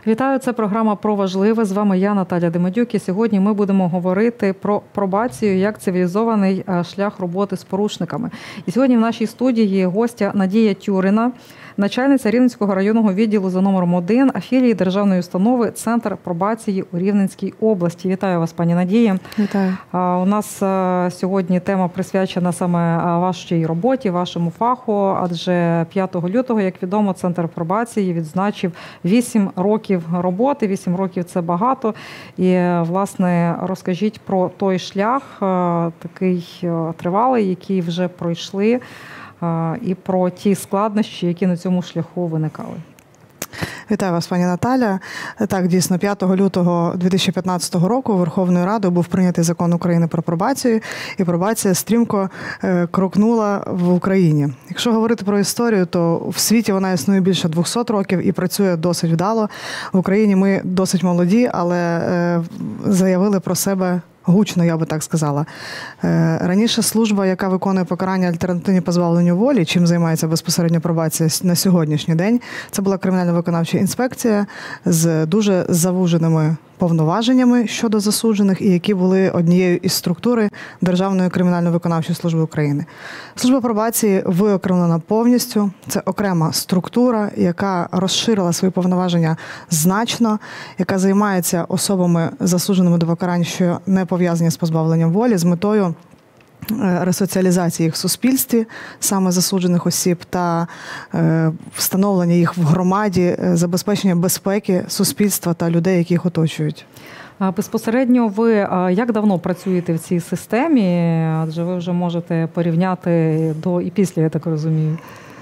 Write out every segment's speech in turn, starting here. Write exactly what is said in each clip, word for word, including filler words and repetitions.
Вітаю, це програма «Про важливе». З вами я, Наталя Демидюк, і сьогодні ми будемо говорити про пробацію як цивілізований шлях роботи з порушниками. І сьогодні в нашій студії гостя Надія Тюрина, начальниця Рівненського районного відділу за номером один афілії державної установи «Центр пробації» у Рівненській області. Вітаю вас, пані Надія. Вітаю. У нас сьогодні тема присвячена саме вашій роботі, вашому фаху, адже п'ятого лютого, як відомо, Центр пробації відзначив вісім років роботи. Вісім років – це багато. І, власне, розкажіть про той шлях, такий тривалий, який вже пройшли, і про ті складнощі, які на цьому шляху виникали. Вітаю вас, пані Наталя. Так, дійсно, п'ятого лютого дві тисячі п'ятнадцятого року Верховною Радою був прийнятий закон України про пробацію, і пробація стрімко крокнула в Україні. Якщо говорити про історію, то в світі вона існує більше двохсот років і працює досить вдало. В Україні ми досить молоді, але заявили про себе гучно, я би так сказала. Раніше служба, яка виконує покарання альтернативні позбавленню волі, чим займається безпосередньо пробація на сьогоднішній день, це була кримінально-виконавча інспекція з дуже завуженими повноваженнями щодо засуджених, і які були однією із структури Державної кримінально-виконавчої служби України. Служба пробації виокремлена повністю. Це окрема структура, яка розширила свої повноваження значно, яка займається особами, засудженими до покарань, що не пов'язані з позбавленням волі, з метою ресоціалізації їх в суспільстві, саме засуджених осіб, та встановлення їх в громаді, забезпечення безпеки суспільства та людей, які їх оточують. Безпосередньо ви як давно працюєте в цій системі? Адже ви вже можете порівняти до і після, я так розумію.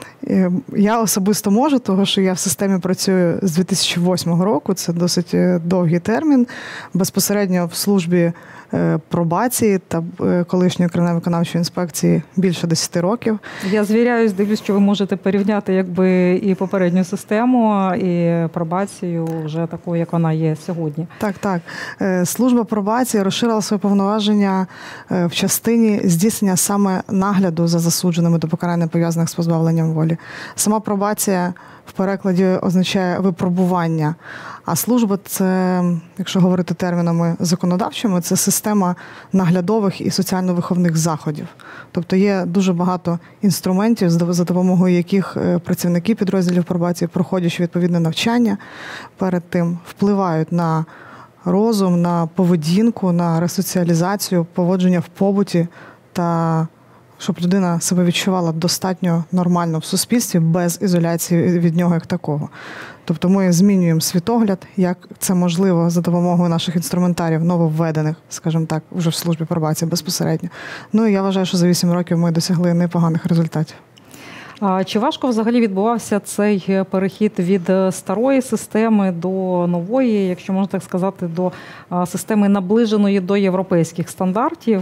Я особисто можу, тому що я в системі працюю з дві тисячі восьмого року, це досить довгий термін, безпосередньо в службі пробації та колишньої кримінально-виконавчої інспекції більше десяти років. Я звіряюсь, дивлюсь, що ви можете порівняти якби і попередню систему, і пробацію вже такою, як вона є сьогодні. Так, так. Служба пробації розширила свої повноваження в частині здійснення саме нагляду за засудженими до покарання, пов'язаних з позбавленням волі. Сама пробація в перекладі означає випробування, а служба – це, якщо говорити термінами законодавчими, це система наглядових і соціально-виховних заходів. Тобто є дуже багато інструментів, за допомогою яких працівники підрозділів пробації, проходячи відповідне навчання, перед тим впливають на розум, на поведінку, на ресоціалізацію, поводження в побуті та щоб людина себе відчувала достатньо нормально в суспільстві, без ізоляції від нього як такого. Тобто ми змінюємо світогляд, як це можливо за допомогою наших інструментарів, нововведених, скажімо так, вже в службі пробації безпосередньо. Ну і я вважаю, що за вісім років ми досягли непоганих результатів. А чи важко взагалі відбувався цей перехід від старої системи до нової, якщо можна так сказати, до системи наближеної до європейських стандартів,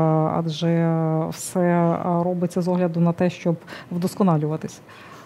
адже все робиться з огляду на те, щоб вдосконалюватися?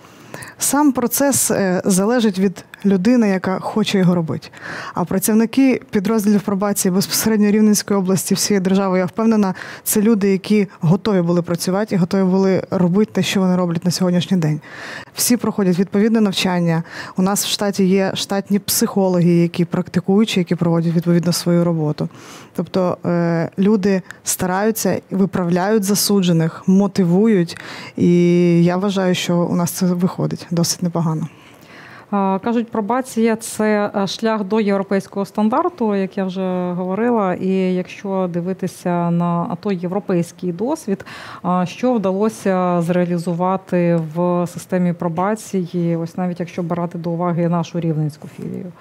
Сам процес залежить від людини, яка хоче його робити. А працівники підрозділів пробації безпосередньо Рівненської області, всієї держави, я впевнена, це люди, які готові були працювати і готові були робити те, що вони роблять на сьогоднішній день. Всі проходять відповідне навчання. У нас в штаті є штатні психологи, які практикуючі, які проводять відповідно свою роботу. Тобто люди стараються, виправляють засуджених, мотивують. І я вважаю, що у нас це виходить досить непогано. Кажуть, пробація – це шлях до європейського стандарту, як я вже говорила. І якщо дивитися на той європейський досвід, що вдалося зреалізувати в системі пробації, ось навіть якщо брати до уваги нашу рівненську філію?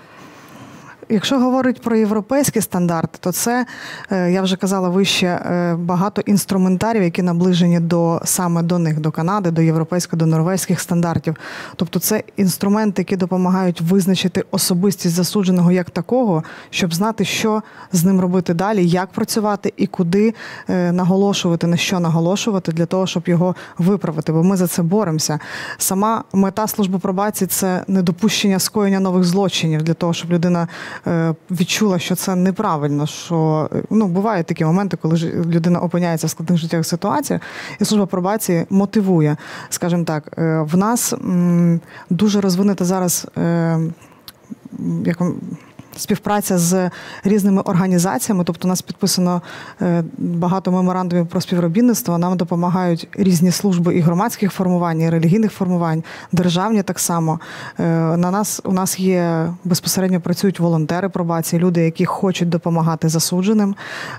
Якщо говорити про європейські стандарти, то це, я вже казала вище, багато інструментарів, які наближені до, саме до них, до Канади, до європейських, до норвезьких стандартів. Тобто це інструменти, які допомагають визначити особистість засудженого як такого, щоб знати, що з ним робити далі, як працювати і куди наголошувати, на що наголошувати, для того, щоб його виправити, бо ми за це боремося. Сама мета служби пробації – це недопущення скоєння нових злочинів, для того, щоб людина відчула, що це неправильно, що ну, бувають такі моменти, коли людина опиняється в складних життєвих ситуаціях, і служба пробації мотивує. Скажімо так, в нас дуже розвинута зараз як співпраця з різними організаціями, тобто у нас підписано багато меморандумів про співробітництво, нам допомагають різні служби і громадських формувань, і релігійних формувань, державні так само. На нас, у нас є, безпосередньо працюють волонтери пробації, люди, які хочуть допомагати засудженим,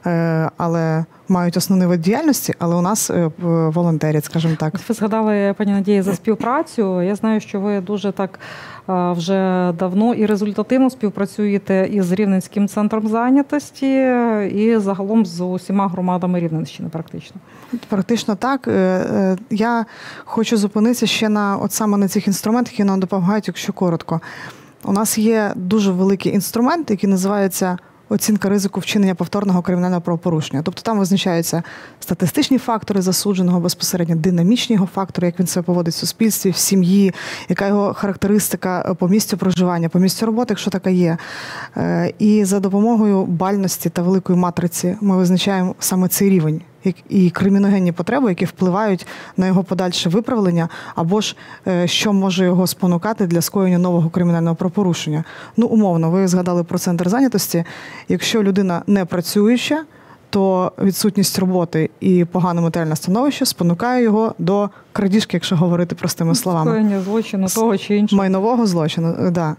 але мають основний вид діяльності, але у нас волонтерять, скажімо так. Ви згадали, пані Надії, за співпрацю. Я знаю, що ви дуже так вже давно і результативно співпрацюєте із Рівненським центром зайнятості і загалом з усіма громадами Рівненщини практично. Практично так. Я хочу зупинитися ще на, от саме на цих інструментах, які нам допомагають, якщо коротко. У нас є дуже великий інструмент, який називається оцінка ризику вчинення повторного кримінального правопорушення. Тобто там визначаються статистичні фактори засудженого, безпосередньо динамічні його фактори, як він себе поводить в суспільстві, в сім'ї, яка його характеристика по місцю проживання, по місцю роботи, якщо така є. І за допомогою бальності та великої матриці ми визначаємо саме цей рівень і криміногенні потреби, які впливають на його подальше виправлення, або ж що може його спонукати для скоєння нового кримінального правопорушення. Ну, умовно, ви згадали про центр зайнятості. Якщо людина не працююча, то відсутність роботи і погане матеріальне становище спонукає його до крадіжки, якщо говорити простими словами. Скоєння злочину того чи іншого. Майнового злочину, так. Да.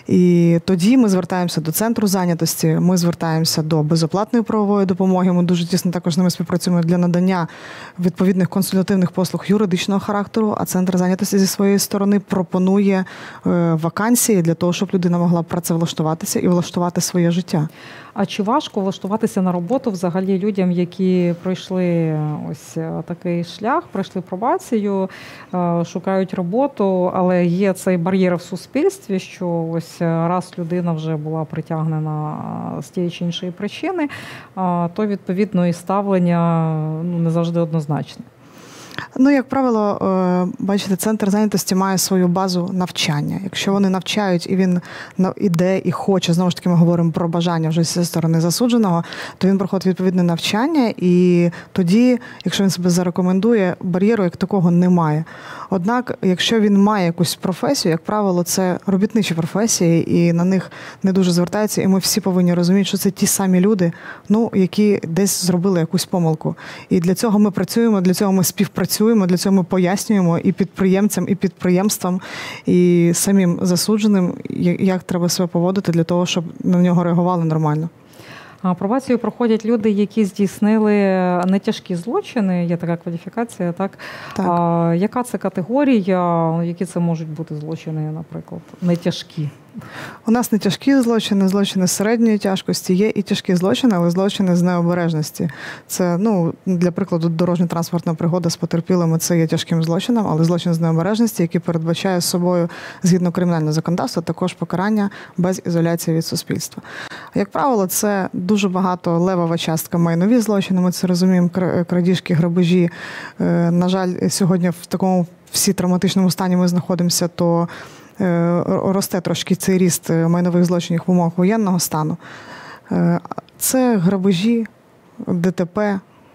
І тоді ми звертаємося до центру зайнятості, ми звертаємося до безоплатної правової допомоги, ми дуже тісно також з ними співпрацюємо для надання відповідних консультативних послуг юридичного характеру, а центр зайнятості зі своєї сторони пропонує вакансії для того, щоб людина могла працевлаштуватися і влаштувати своє життя. А чи важко влаштуватися на роботу взагалі людям, які пройшли ось такий шлях, пройшли пробацію, шукають роботу, але є цей бар'єр в суспільстві, що ось раз людина вже була притягнена з тієї чи іншої причини, то відповідно і ставлення ну, не завжди однозначне. Ну, як правило, бачите, центр зайнятості має свою базу навчання. Якщо вони навчають, і він іде і хоче, знову ж таки ми говоримо про бажання вже зі сторони засудженого, то він проходить відповідне навчання, і тоді, якщо він себе зарекомендує, бар'єру як такого немає. Однак, якщо він має якусь професію, як правило, це робітничі професії, і на них не дуже звертаються, і ми всі повинні розуміти, що це ті самі люди, ну, які десь зробили якусь помилку. І для цього ми працюємо, для цього ми співпрацюємо, для цього ми пояснюємо і підприємцям, і підприємствам, і самим засудженим, як треба себе поводити для того, щоб на нього реагували нормально. Пробацію проходять люди, які здійснили нетяжкі злочини, є така кваліфікація, так? Так. А, яка це категорія, які це можуть бути злочини, наприклад, нетяжкі? У нас не тяжкі злочини, злочини середньої тяжкості, є і тяжкі злочини, але злочини з необережності. Це, ну, для прикладу, дорожньо-транспортна пригода з потерпілими – це є тяжким злочином, але злочин з необережності, який передбачає собою, згідно кримінального законодавства, також покарання без ізоляції від суспільства. Як правило, це дуже багато левова частка майнові злочини, ми це розуміємо, крадіжки, грабежі. На жаль, сьогодні в такому всі травматичному стані ми знаходимося, то росте трошки цей ріст майнових злочинів в умовах воєнного стану. Це грабежі, ДТП.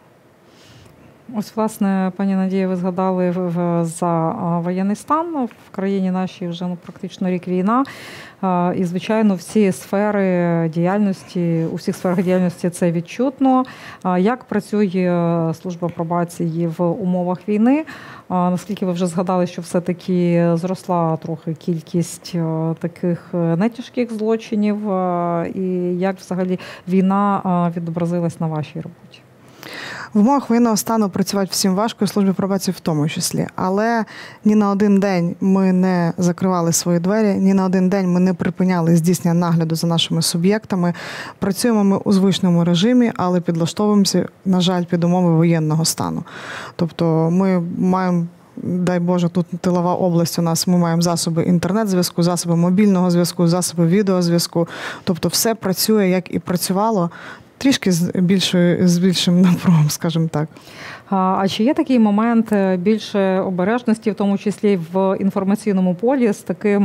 Ось, власне, пані Надія, ви згадали за воєнний стан. В країні нашій вже ну, практично рік війна. І, звичайно, всі сфери діяльності, у всіх сферах діяльності це відчутно. Як працює служба пробації в умовах війни? Наскільки ви вже згадали, що все-таки зросла трохи кількість таких нетяжких злочинів? І як взагалі війна відобразилась на вашій роботі? В умовах воєнного стану працювати всім важко, і службі пробації в тому числі. Але ні на один день ми не закривали свої двері, ні на один день ми не припиняли здійснення нагляду за нашими суб'єктами. Працюємо ми у звичному режимі, але підлаштовуємося, на жаль, під умови воєнного стану. Тобто ми маємо, дай Боже, тут тилова область у нас, ми маємо засоби інтернет-зв'язку, засоби мобільного зв'язку, засоби відеозв'язку. Тобто все працює, як і працювало, трішки з більшою, з більшим напругом, скажімо так. А чи є такий момент більше обережності, в тому числі в інформаційному полі, з таким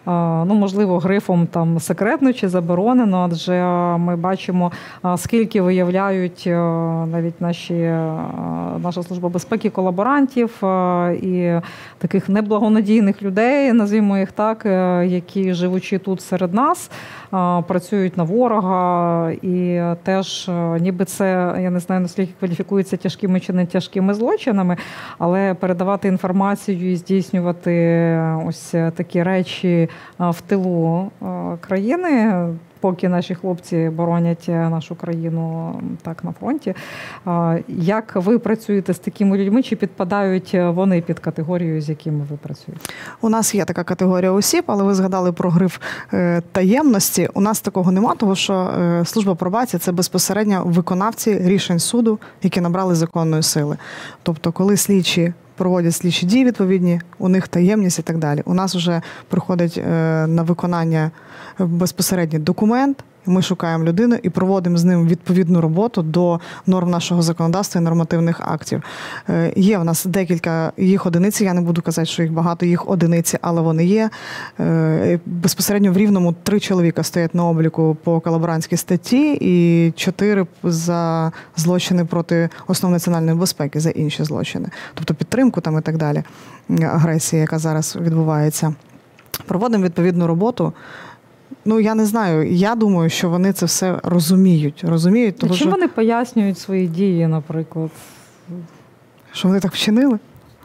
ну, можливо, грифом там секретно чи заборонено, адже ми бачимо, скільки виявляють навіть наші, наша служба безпеки колаборантів і таких неблагонадійних людей, назвімо їх так, які, живучи тут серед нас, працюють на ворога, і теж ніби це, я не знаю, наскільки кваліфікується тяжкими чи не тяжкими злочинами, але передавати інформацію і здійснювати ось такі речі в тилу країни, поки наші хлопці боронять нашу країну так на фронті. Як ви працюєте з такими людьми, чи підпадають вони під категорію, з якими ви працюєте? У нас є така категорія осіб, але ви згадали про гриф таємності. У нас такого нема, тому що служба пробації – це безпосередньо виконавці рішень суду, які набрали законної сили. Тобто, коли слідчі проводять слідчі дії відповідні, у них таємність і так далі. У нас вже приходить на виконання безпосередньо документ, ми шукаємо людину і проводимо з ним відповідну роботу до норм нашого законодавства і нормативних актів. Є в нас декілька їх одиниць, я не буду казати, що їх багато, їх одиниці, але вони є. Безпосередньо в Рівному три чоловіка стоять на обліку по колаборантській статті і чотири за злочини проти основ національної безпеки, за інші злочини. Тобто підтримку там і так далі, агресії, яка зараз відбувається. Проводимо відповідну роботу. Ну, я не знаю, я думаю, що вони це все розуміють. розуміють тому, Чим що... вони пояснюють свої дії, наприклад? Що вони так вчинили?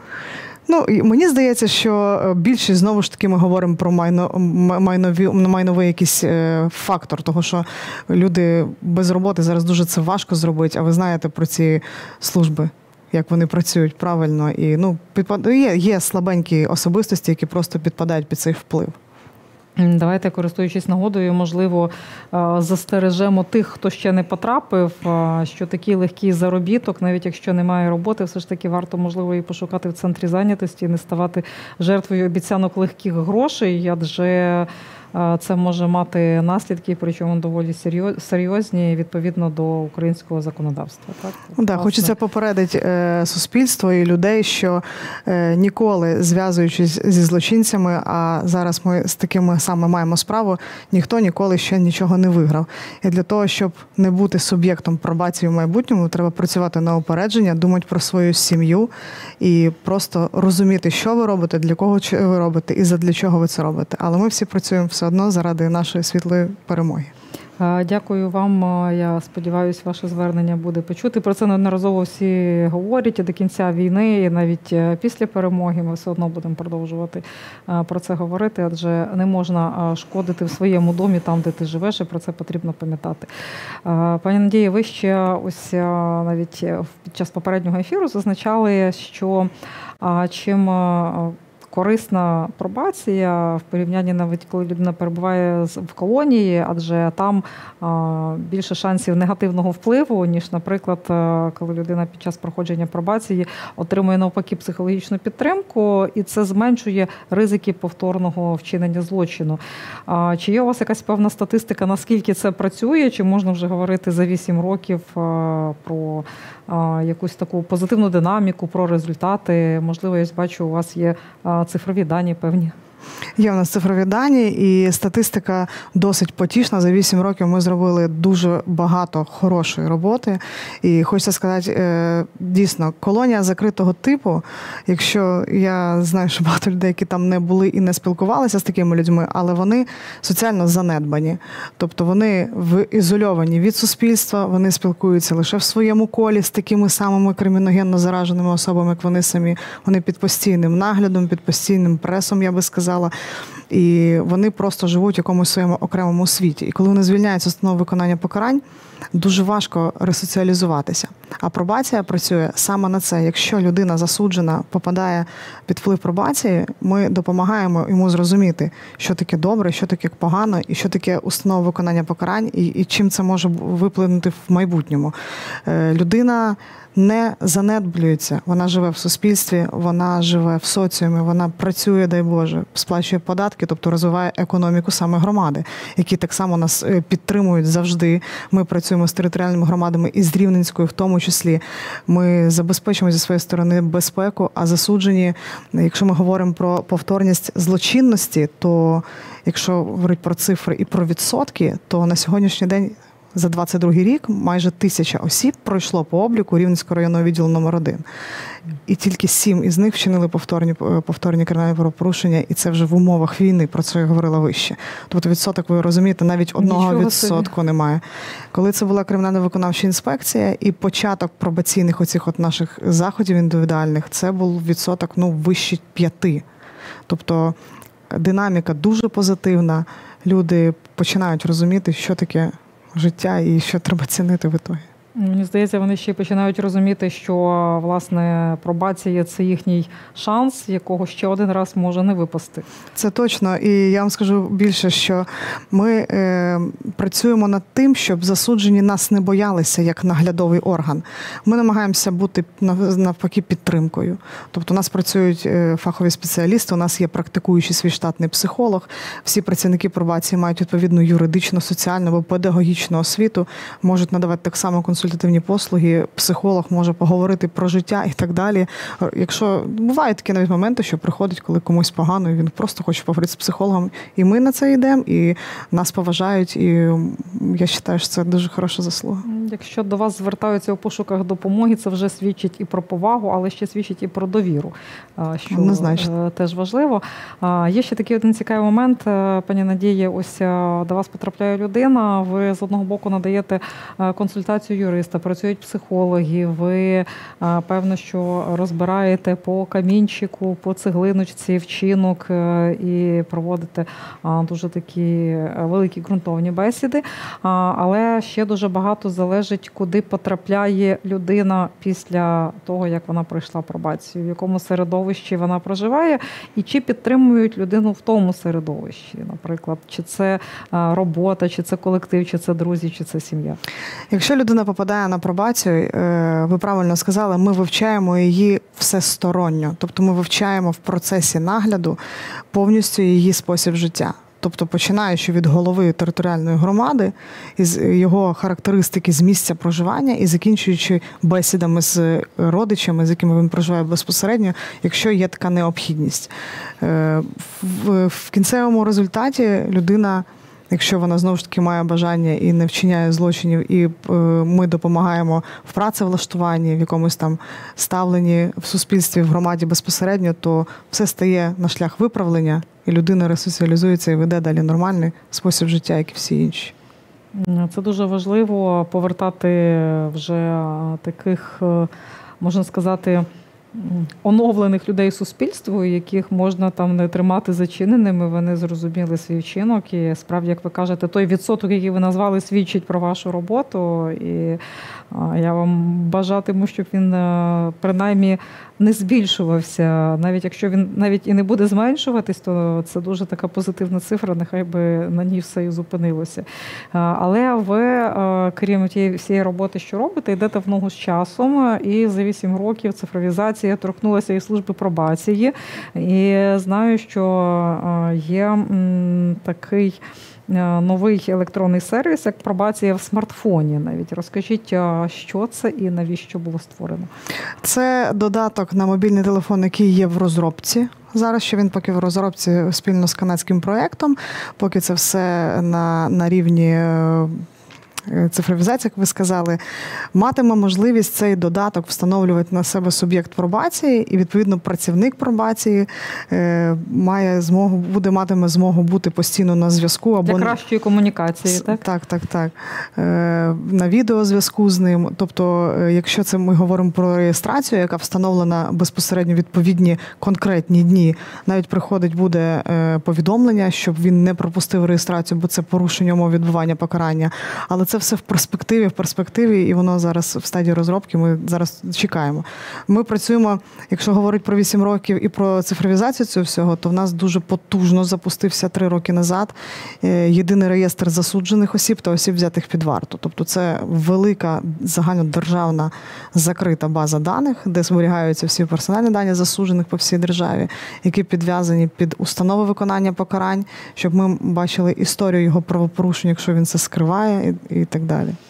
Ну, мені здається, що більшість, знову ж таки, ми говоримо про майно, майнові, майновий якийсь фактор, того, що люди без роботи зараз дуже це важко зробити, а ви знаєте про ці служби, як вони працюють правильно. І, ну, підпад... є, є слабенькі особистості, які просто підпадають під цей вплив. Давайте, користуючись нагодою, можливо, застережемо тих, хто ще не потрапив, що такий легкий заробіток, навіть якщо немає роботи, все ж таки варто, можливо, і пошукати в центрі зайнятості, не ставати жертвою обіцянок легких грошей, адже це може мати наслідки, причому доволі серйозні, відповідно до українського законодавства. Так, так власне... Хочеться попередити суспільство і людей, що ніколи, зв'язуючись зі злочинцями, а зараз ми з такими саме маємо справу, ніхто ніколи ще нічого не виграв. І для того, щоб не бути суб'єктом пробації в майбутньому, треба працювати на упередження, думати про свою сім'ю і просто розуміти, що ви робите, для кого ви робите і задля чого ви це робите. Але ми всі працюємо все одно заради нашої світлої перемоги. Дякую вам. Я сподіваюся, ваше звернення буде почути. Про це неодноразово всі говорять. І до кінця війни, і навіть після перемоги ми все одно будемо продовжувати про це говорити, адже не можна шкодити в своєму домі, там, де ти живеш, і про це потрібно пам'ятати. Пані Надія, ви ще ось навіть під час попереднього ефіру зазначали, що чим корисна пробація в порівнянні, навіть коли людина перебуває в колонії, адже там більше шансів негативного впливу, ніж, наприклад, коли людина під час проходження пробації отримує навпаки психологічну підтримку, і це зменшує ризики повторного вчинення злочину. Чи є у вас якась певна статистика, наскільки це працює, чи можна вже говорити за вісім років про якусь таку позитивну динаміку, про результати? Можливо, я бачу, у вас є цифрові дані певні. Є у нас цифрові дані, і статистика досить потішна. За вісім років ми зробили дуже багато хорошої роботи. І хочеться сказати, дійсно, колонія закритого типу, якщо я знаю, що багато людей, які там не були і не спілкувалися з такими людьми, але вони соціально занедбані. Тобто вони ізольовані від суспільства, вони спілкуються лише в своєму колі з такими самими криміногенно зараженими особами, як вони самі. Вони під постійним наглядом, під постійним пресом, я би сказала. І вони просто живуть в якомусь своєму окремому світі. І коли вони звільняються з установи виконання покарань, дуже важко ресоціалізуватися. А пробація працює саме на це. Якщо людина засуджена попадає під вплив пробації, ми допомагаємо йому зрозуміти, що таке добре, що таке погано, і що таке установа виконання покарань, і, і чим це може виплинути в майбутньому. Е, людина не занедблюється, вона живе в суспільстві, вона живе в соціумі, вона працює, дай Боже, сплачує податки, тобто розвиває економіку саме громади, які так само нас підтримують завжди. Ми працюємо працюємо з територіальними громадами і з Рівненською в тому числі. Ми забезпечуємо зі своєї сторони безпеку, а засуджені, якщо ми говоримо про повторність злочинності, то якщо говорити про цифри і про відсотки, то на сьогоднішній день за двадцять другий рік майже тисяча осіб пройшло по обліку Рівненського районного відділу номер один. І тільки сім із них вчинили повторні, повторні кримінальні правопорушення, і це вже в умовах війни, про це я говорила вище. Тобто відсоток, ви розумієте, навіть одного відсотку собі немає. Коли це була кримінальна виконавча інспекція і початок пробаційних оцих от наших заходів індивідуальних, це був відсоток, ну, вище п'яти. Тобто динаміка дуже позитивна, люди починають розуміти, що таке життя і що треба цінити в ітогі. Мені здається, вони ще починають розуміти, що, власне, пробація – це їхній шанс, якого ще один раз може не випасти. Це точно. І я вам скажу більше, що ми е, працюємо над тим, щоб засуджені нас не боялися як наглядовий орган. Ми намагаємося бути, навпаки, підтримкою. Тобто у нас працюють фахові спеціалісти, у нас є практикуючий свій штатний психолог, всі працівники пробації мають відповідну юридичну, соціальну або педагогічну освіту, можуть надавати так само консультації, консультативні послуги, психолог може поговорити про життя і так далі. Якщо бувають такі навіть моменти, що приходить, коли комусь погано, і він просто хоче поговорити з психологом, і ми на це йдемо, і нас поважають, і я вважаю, що це дуже хороша заслуга. Якщо до вас звертаються у пошуках допомоги, це вже свідчить і про повагу, але ще свідчить і про довіру, що Однозначно. Теж важливо. Є ще такий один цікавий момент, пані Надії, ось до вас потрапляє людина, ви з одного боку надаєте консультацію юриста, працюють психологи, ви, певно, що розбираєте по камінчику, по цеглиночці вчинок і проводите дуже такі великі ґрунтовні бесіди, але ще дуже багато залежить, куди потрапляє людина після того, як вона пройшла пробацію, в якому середовищі вона проживає, і чи підтримують людину в тому середовищі, наприклад, чи це робота, чи це колектив, чи це друзі, чи це сім'я. Якщо людина попадає на пробацію, ви правильно сказали, ми вивчаємо її всесторонньо. Тобто ми вивчаємо в процесі нагляду повністю її спосіб життя. Тобто починаючи від голови територіальної громади, із його характеристики з місця проживання і закінчуючи бесідами з родичами, з якими він проживає безпосередньо, якщо є така необхідність. В кінцевому результаті людина, якщо вона, знову ж таки, має бажання і не вчиняє злочинів, і ми допомагаємо в працевлаштуванні, в якомусь там ставленні в суспільстві, в громаді безпосередньо, то все стає на шлях виправлення, і людина ресоціалізується і веде далі нормальний спосіб життя, як і всі інші. Це дуже важливо повертати вже таких, можна сказати, оновлених людей суспільству, яких можна там не тримати зачиненими, вони зрозуміли свій вчинок. І справді, як ви кажете, той відсоток, який ви назвали, свідчить про вашу роботу. І я вам бажатиму, щоб він принаймні не збільшувався. Навіть якщо він навіть і не буде зменшуватись, то це дуже така позитивна цифра, нехай би на ній все і зупинилося. Але ви, крім тієї всієї роботи, що робите, йдете в ногу з часом, і за вісім років цифровізація торкнулася і служби пробації. І знаю, що є такий новий електронний сервіс, як пробація в смартфоні навіть. Розкажіть, що це і навіщо було створено? Це додаток на мобільний телефон, який є в розробці. Зараз ще він поки в розробці спільно з канадським проєктом, поки це все на, на рівні цифровізації, як ви сказали, матиме можливість цей додаток встановлювати на себе суб'єкт пробації, і, відповідно, працівник пробації е, має змогу, буде матиме змогу бути постійно на зв'язку. Або для кращої комунікації, так? Так, так, так. Е, на відеозв'язку з ним. Тобто, якщо це ми говоримо про реєстрацію, яка встановлена безпосередньо відповідні конкретні дні, навіть приходить буде е, повідомлення, щоб він не пропустив реєстрацію, бо це порушення умов відбування покарання. Але це все в перспективі, в перспективі, і воно зараз в стадії розробки, ми зараз чекаємо. Ми працюємо, якщо говорити про вісім років і про цифровізацію цього всього, то в нас дуже потужно запустився три роки назад єдиний реєстр засуджених осіб та осіб, взятих під варту. Тобто це велика загальнодержавна закрита база даних, де зберігаються всі персональні дані засуджених по всій державі, які підв'язані під установи виконання покарань, щоб ми бачили історію його правопорушень, якщо він це скриває, і, і так далі.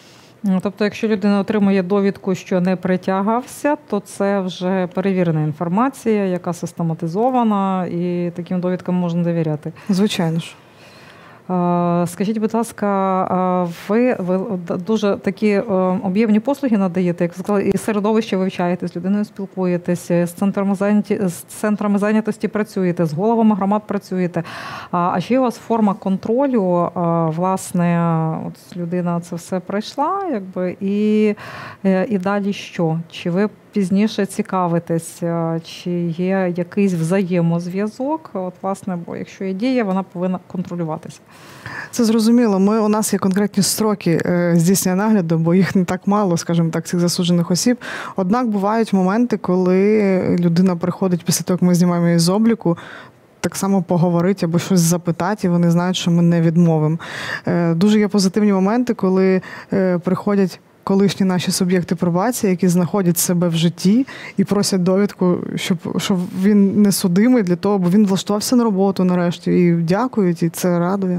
Тобто, якщо людина отримує довідку, що не притягався, то це вже перевірена інформація, яка систематизована, і таким довідкам можна довіряти. Звичайно ж. Скажіть, будь ласка, ви, ви дуже такі об'ємні послуги надаєте, як ви сказали, і середовище вивчаєте, з людиною спілкуєтесь, з центрами зайняті, з центрами зайнятості працюєте, з головами громад працюєте. А чи є у вас форма контролю, власне, от людина це все пройшла, якби, і, і далі що? Чи ви пізніше цікавитесь, чи є якийсь взаємозв'язок? От, власне, бо якщо є дія, вона повинна контролюватися. Це зрозуміло. Ми, у нас є конкретні строки здійснення нагляду, бо їх не так мало, скажімо так, цих засуджених осіб. Однак бувають моменти, коли людина приходить після того, як ми знімаємо її з обліку, так само поговорити або щось запитати, і вони знають, що ми не відмовимо. Дуже є позитивні моменти, коли приходять колишні наші суб'єкти пробації, які знаходять себе в житті і просять довідку, щоб, щоб він не судимий для того, бо він влаштувався на роботу нарешті. І дякують, і це радує.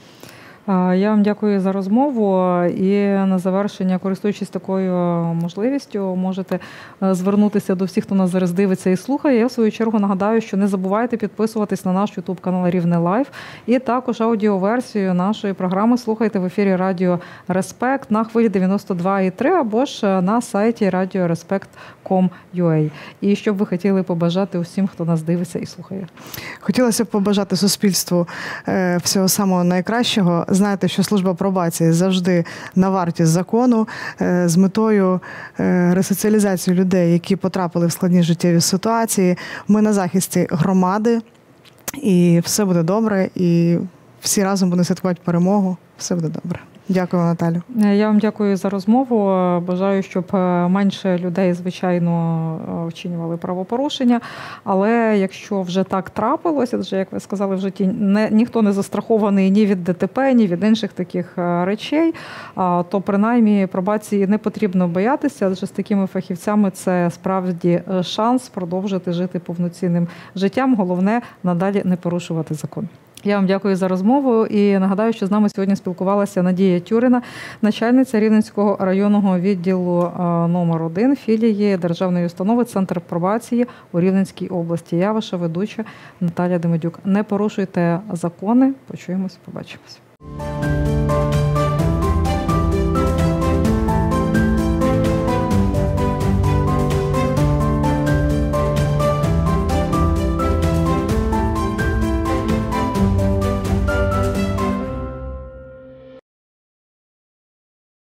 Я вам дякую за розмову, і на завершення, користуючись такою можливістю, можете звернутися до всіх, хто нас зараз дивиться і слухає. Я в свою чергу нагадаю, що не забувайте підписуватись на наш ютуб-канал Рівне Лайв, і також аудіоверсію нашої програми слухайте в ефірі Радіо Респект на хвилі дев'яносто два і три або ж на сайті радіо респект крапка ком крапка ю а. І що б ви хотіли побажати усім, хто нас дивиться і слухає? Хотілося б побажати суспільству всього самого найкращого. Знаєте, що служба пробації завжди на варті закону, з метою ресоціалізації людей, які потрапили в складні життєві ситуації. Ми на захисті громади, і все буде добре, і всі разом будемо святкувати перемогу. Все буде добре. Дякую, Наталю. Я вам дякую за розмову. Бажаю, щоб менше людей, звичайно, вчинювали правопорушення. Але якщо вже так трапилося, адже, як ви сказали, в житті не, ніхто не застрахований ні від ДТП, ні від інших таких речей, то принаймні пробації не потрібно боятися, адже з такими фахівцями це справді шанс продовжити жити повноцінним життям. Головне, надалі не порушувати закон. Я вам дякую за розмову і нагадаю, що з нами сьогодні спілкувалася Надія Тюрина, начальниця Рівненського районного відділу номер один філії Державної установи «Центр пробації» у Рівненській області. Я ваша ведуча Наталя Демидюк. Не порушуйте закони. Почуємось, побачимось.